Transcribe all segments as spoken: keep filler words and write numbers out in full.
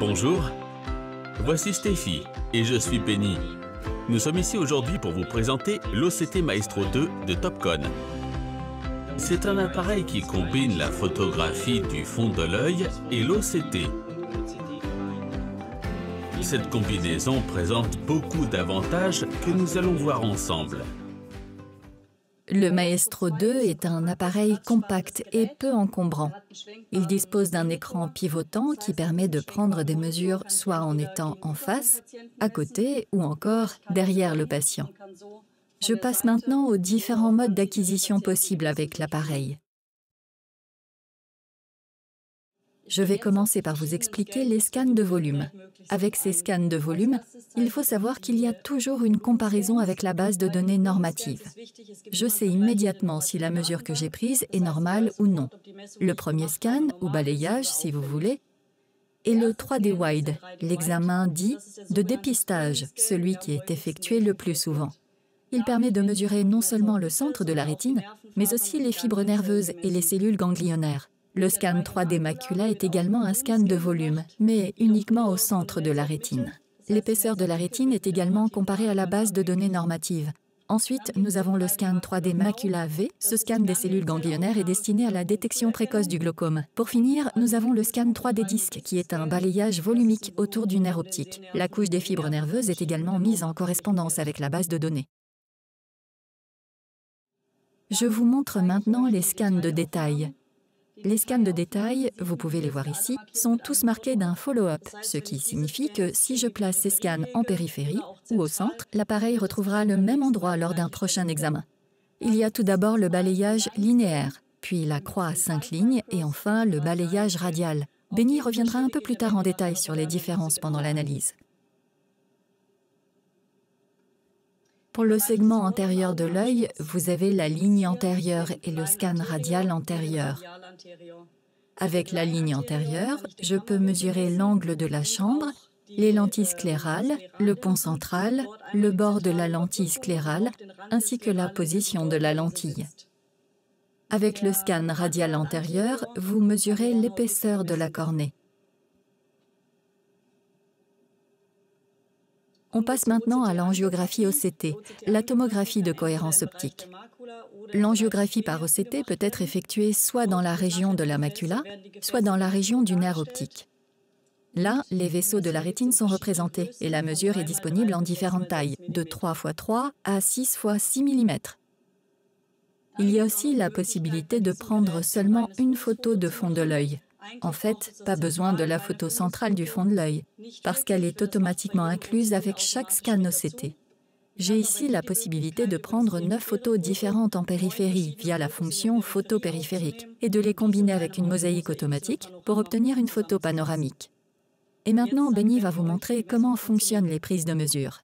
Bonjour, voici Steffi et je suis Penny. Nous sommes ici aujourd'hui pour vous présenter l'O C T Maestro deux de Topcon. C'est un appareil qui combine la photographie du fond de l'œil et l'O C T. Cette combinaison présente beaucoup d'avantages que nous allons voir ensemble. Le Maestro deux est un appareil compact et peu encombrant. Il dispose d'un écran pivotant qui permet de prendre des mesures soit en étant en face, à côté ou encore derrière le patient. Je passe maintenant aux différents modes d'acquisition possibles avec l'appareil. Je vais commencer par vous expliquer les scans de volume. Avec ces scans de volume, il faut savoir qu'il y a toujours une comparaison avec la base de données normative. Je sais immédiatement si la mesure que j'ai prise est normale ou non. Le premier scan, ou balayage si vous voulez, est le trois D Wide, l'examen dit de dépistage, celui qui est effectué le plus souvent. Il permet de mesurer non seulement le centre de la rétine, mais aussi les fibres nerveuses et les cellules ganglionnaires. Le scan trois D macula est également un scan de volume, mais uniquement au centre de la rétine. L'épaisseur de la rétine est également comparée à la base de données normative. Ensuite, nous avons le scan trois D macula V. Ce scan des cellules ganglionnaires est destiné à la détection précoce du glaucome. Pour finir, nous avons le scan trois D disque, qui est un balayage volumique autour du nerf optique. La couche des fibres nerveuses est également mise en correspondance avec la base de données. Je vous montre maintenant les scans de détail. Les scans de détail, vous pouvez les voir ici, sont tous marqués d'un follow-up, ce qui signifie que si je place ces scans en périphérie ou au centre, l'appareil retrouvera le même endroit lors d'un prochain examen. Il y a tout d'abord le balayage linéaire, puis la croix à cinq lignes et enfin le balayage radial. Benny reviendra un peu plus tard en détail sur les différences pendant l'analyse. Pour le segment antérieur de l'œil, vous avez la ligne antérieure et le scan radial antérieur. Avec la ligne antérieure, je peux mesurer l'angle de la chambre, les lentilles sclérales, le pont central, le bord de la lentille sclérale, ainsi que la position de la lentille. Avec le scan radial antérieur, vous mesurez l'épaisseur de la cornée. On passe maintenant à l'angiographie O C T, la tomographie de cohérence optique. L'angiographie par O C T peut être effectuée soit dans la région de la macula, soit dans la région du nerf optique. Là, les vaisseaux de la rétine sont représentés et la mesure est disponible en différentes tailles, de trois fois trois à six fois six millimètres. Il y a aussi la possibilité de prendre seulement une photo de fond de l'œil. En fait, pas besoin de la photo centrale du fond de l'œil, parce qu'elle est automatiquement incluse avec chaque scan O C T. J'ai ici la possibilité de prendre neuf photos différentes en périphérie via la fonction photo périphérique et de les combiner avec une mosaïque automatique pour obtenir une photo panoramique. Et maintenant, Benny va vous montrer comment fonctionnent les prises de mesure.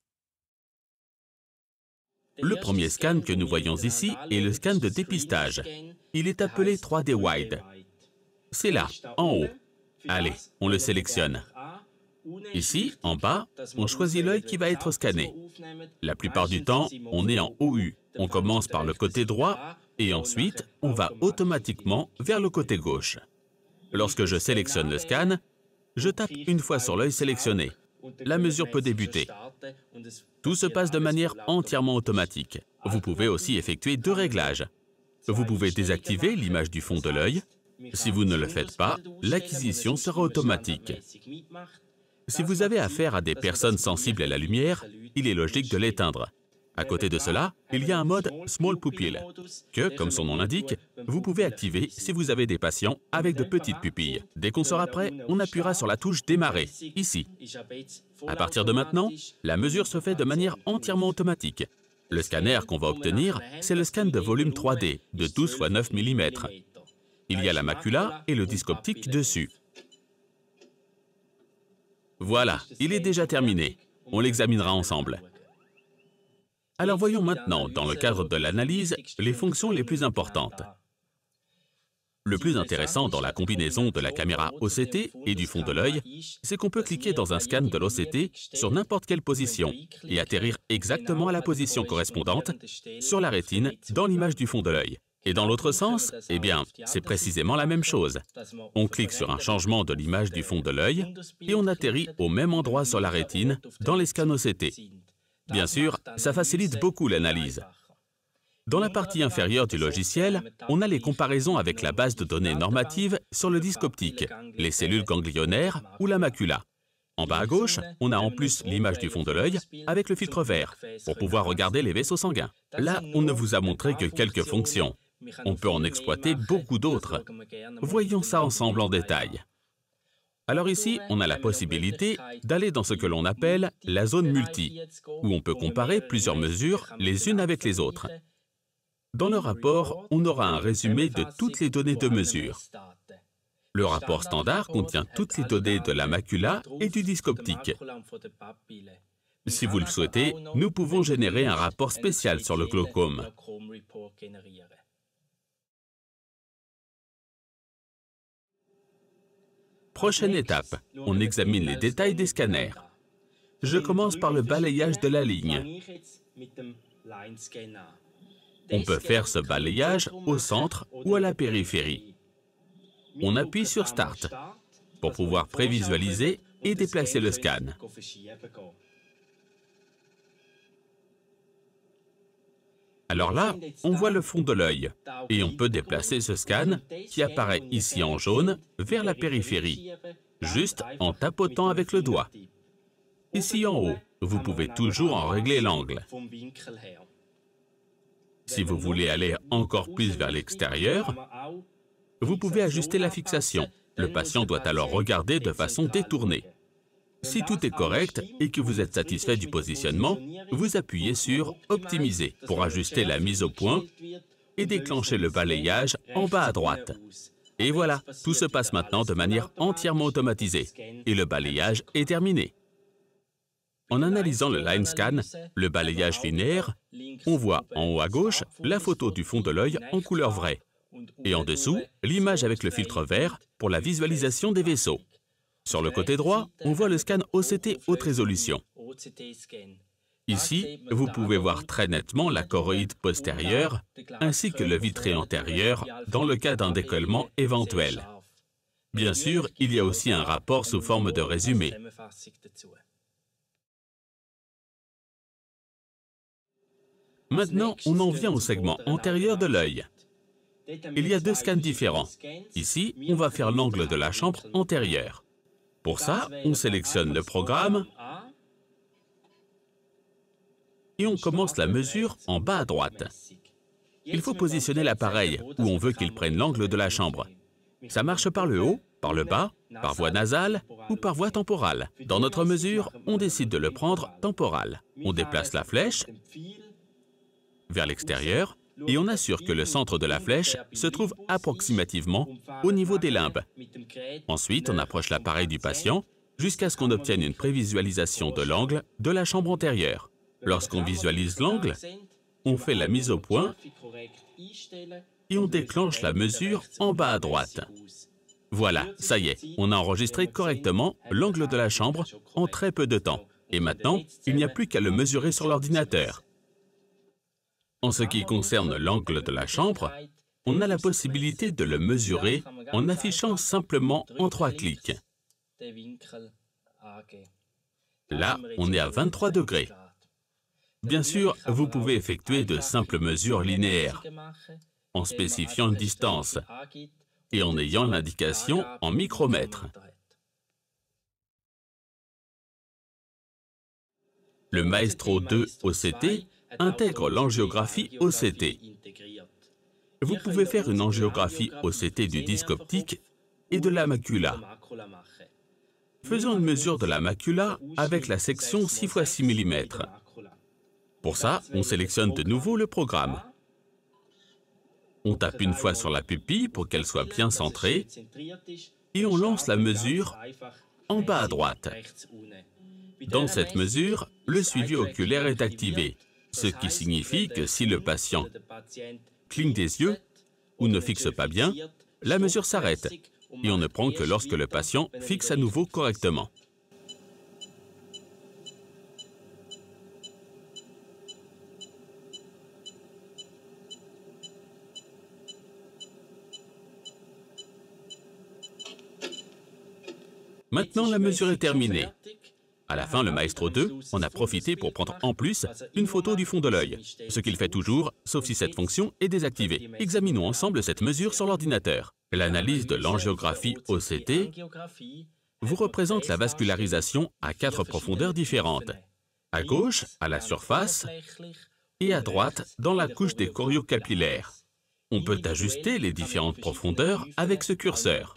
Le premier scan que nous voyons ici est le scan de dépistage. Il est appelé trois D Wide. C'est là, en haut. Allez, on le sélectionne. Ici, en bas, on choisit l'œil qui va être scanné. La plupart du temps, on est en O U. On commence par le côté droit et ensuite, on va automatiquement vers le côté gauche. Lorsque je sélectionne le scan, je tape une fois sur l'œil sélectionné. La mesure peut débuter. Tout se passe de manière entièrement automatique. Vous pouvez aussi effectuer deux réglages. Vous pouvez désactiver l'image du fond de l'œil. Si vous ne le faites pas, l'acquisition sera automatique. Si vous avez affaire à des personnes sensibles à la lumière, il est logique de l'éteindre. À côté de cela, il y a un mode Small Pupil, que, comme son nom l'indique, vous pouvez activer si vous avez des patients avec de petites pupilles. Dès qu'on sera prêt, on appuiera sur la touche Démarrer, ici. À partir de maintenant, la mesure se fait de manière entièrement automatique. Le scanner qu'on va obtenir, c'est le scan de volume trois D, de douze fois neuf millimètres. Il y a la macula et le disque optique dessus. Voilà, il est déjà terminé. On l'examinera ensemble. Alors voyons maintenant, dans le cadre de l'analyse, les fonctions les plus importantes. Le plus intéressant dans la combinaison de la caméra O C T et du fond de l'œil, c'est qu'on peut cliquer dans un scan de l'O C T sur n'importe quelle position et atterrir exactement à la position correspondante sur la rétine dans l'image du fond de l'œil. Et dans l'autre sens, eh bien, c'est précisément la même chose. On clique sur un changement de l'image du fond de l'œil et on atterrit au même endroit sur la rétine dans les scans O C T. Bien sûr, ça facilite beaucoup l'analyse. Dans la partie inférieure du logiciel, on a les comparaisons avec la base de données normative sur le disque optique, les cellules ganglionnaires ou la macula. En bas à gauche, on a en plus l'image du fond de l'œil avec le filtre vert pour pouvoir regarder les vaisseaux sanguins. Là, on ne vous a montré que quelques fonctions. On peut en exploiter beaucoup d'autres. Voyons ça ensemble en détail. Alors ici, on a la possibilité d'aller dans ce que l'on appelle la zone multi, où on peut comparer plusieurs mesures les unes avec les autres. Dans le rapport, on aura un résumé de toutes les données de mesure. Le rapport standard contient toutes les données de la macula et du disque optique. Si vous le souhaitez, nous pouvons générer un rapport spécial sur le glaucome. Prochaine étape, on examine les détails des scanners. Je commence par le balayage de la ligne. On peut faire ce balayage au centre ou à la périphérie. On appuie sur Start pour pouvoir prévisualiser et déplacer le scan. Alors là, on voit le fond de l'œil et on peut déplacer ce scan qui apparaît ici en jaune vers la périphérie, juste en tapotant avec le doigt. Ici en haut, vous pouvez toujours en régler l'angle. Si vous voulez aller encore plus vers l'extérieur, vous pouvez ajuster la fixation. Le patient doit alors regarder de façon détournée. Si tout est correct et que vous êtes satisfait du positionnement, vous appuyez sur « Optimiser » pour ajuster la mise au point et déclencher le balayage en bas à droite. Et voilà, tout se passe maintenant de manière entièrement automatisée et le balayage est terminé. En analysant le line scan, le balayage linéaire, on voit en haut à gauche la photo du fond de l'œil en couleur vraie et en dessous, l'image avec le filtre vert pour la visualisation des vaisseaux. Sur le côté droit, on voit le scan O C T haute résolution. Ici, vous pouvez voir très nettement la choroïde postérieure ainsi que le vitré antérieur dans le cas d'un décollement éventuel. Bien sûr, il y a aussi un rapport sous forme de résumé. Maintenant, on en vient au segment antérieur de l'œil. Il y a deux scans différents. Ici, on va faire l'angle de la chambre antérieure. Pour ça, on sélectionne le programme et on commence la mesure en bas à droite. Il faut positionner l'appareil où on veut qu'il prenne l'angle de la chambre. Ça marche par le haut, par le bas, par voie nasale ou par voie temporale. Dans notre mesure, on décide de le prendre temporal. On déplace la flèche vers l'extérieur et on assure que le centre de la flèche se trouve approximativement au niveau des limbes. Ensuite, on approche l'appareil du patient jusqu'à ce qu'on obtienne une prévisualisation de l'angle de la chambre antérieure. Lorsqu'on visualise l'angle, on fait la mise au point et on déclenche la mesure en bas à droite. Voilà, ça y est, on a enregistré correctement l'angle de la chambre en très peu de temps. Et maintenant, il n'y a plus qu'à le mesurer sur l'ordinateur. En ce qui concerne l'angle de la chambre, on a la possibilité de le mesurer en affichant simplement en trois clics. Là, on est à vingt-trois degrés. Bien sûr, vous pouvez effectuer de simples mesures linéaires en spécifiant une distance et en ayant l'indication en micromètres. Le Maestro deux O C T intègre l'angiographie O C T. Vous pouvez faire une angiographie O C T du disque optique et de la macula. Faisons une mesure de la macula avec la section six fois six millimètres. Pour ça, on sélectionne de nouveau le programme. On tape une fois sur la pupille pour qu'elle soit bien centrée et on lance la mesure en bas à droite. Dans cette mesure, le suivi oculaire est activé, ce qui signifie que si le patient cligne des yeux ou ne fixe pas bien, la mesure s'arrête et on ne prend que lorsque le patient fixe à nouveau correctement. Maintenant, la mesure est terminée. À la fin, le Maestro deux en a profité pour prendre en plus une photo du fond de l'œil, ce qu'il fait toujours, sauf si cette fonction est désactivée. Examinons ensemble cette mesure sur l'ordinateur. L'analyse de l'angiographie O C T vous représente la vascularisation à quatre profondeurs différentes. À gauche, à la surface, et à droite, dans la couche des choriocapillaires. On peut ajuster les différentes profondeurs avec ce curseur.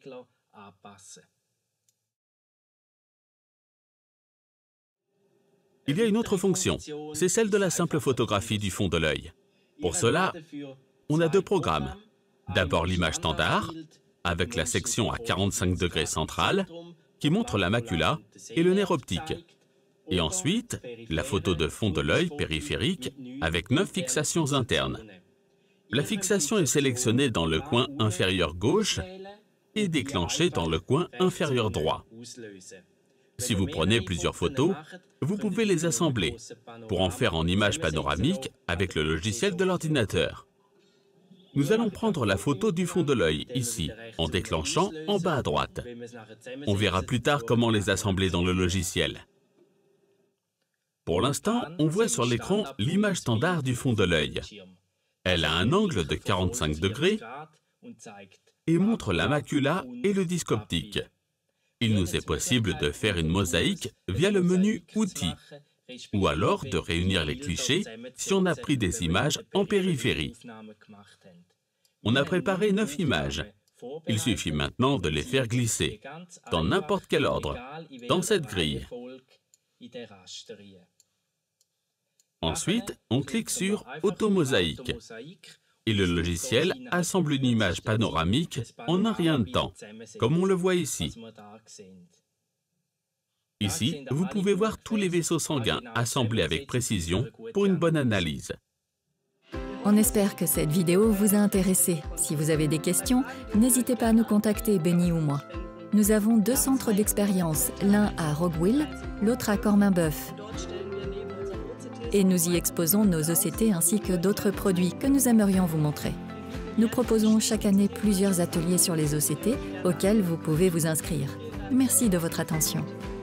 Il y a une autre fonction, c'est celle de la simple photographie du fond de l'œil. Pour cela, on a deux programmes. D'abord l'image standard, avec la section à quarante-cinq degrés centrale, qui montre la macula et le nerf optique. Et ensuite, la photo de fond de l'œil périphérique avec neuf fixations internes. La fixation est sélectionnée dans le coin inférieur gauche et déclenchée dans le coin inférieur droit. Si vous prenez plusieurs photos, vous pouvez les assembler pour en faire en image panoramique avec le logiciel de l'ordinateur. Nous allons prendre la photo du fond de l'œil, ici, en déclenchant en bas à droite. On verra plus tard comment les assembler dans le logiciel. Pour l'instant, on voit sur l'écran l'image standard du fond de l'œil. Elle a un angle de quarante-cinq degrés et montre la macula et le disque optique. Il nous est possible de faire une mosaïque via le menu Outils, ou alors de réunir les clichés si on a pris des images en périphérie. On a préparé neuf images. Il suffit maintenant de les faire glisser, dans n'importe quel ordre, dans cette grille. Ensuite, on clique sur « Automosaïque » et le logiciel assemble une image panoramique en un rien de temps, comme on le voit ici. Ici, vous pouvez voir tous les vaisseaux sanguins assemblés avec précision pour une bonne analyse. On espère que cette vidéo vous a intéressé. Si vous avez des questions, n'hésitez pas à nous contacter, Benny ou moi. Nous avons deux centres d'expérience, l'un à Roggwil, l'autre à Corminboeuf. Et nous y exposons nos O C T ainsi que d'autres produits que nous aimerions vous montrer. Nous proposons chaque année plusieurs ateliers sur les O C T auxquels vous pouvez vous inscrire. Merci de votre attention.